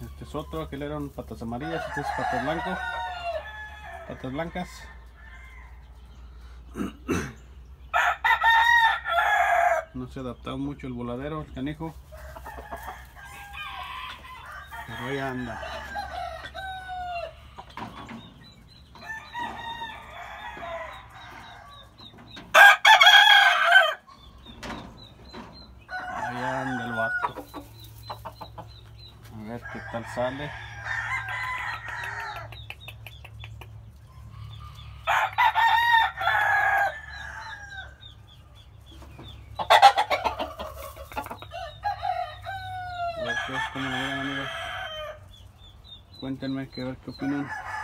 Este es otro, aquel eran patas amarillas, este es patas blanco, patas blancas. No se ha adaptado mucho el voladero, el canijo, pero ahí anda. Ahí anda el vato. A ver qué tal sale. A ver qué es, cómo lo ven, amigos. Cuéntenme qué opinan.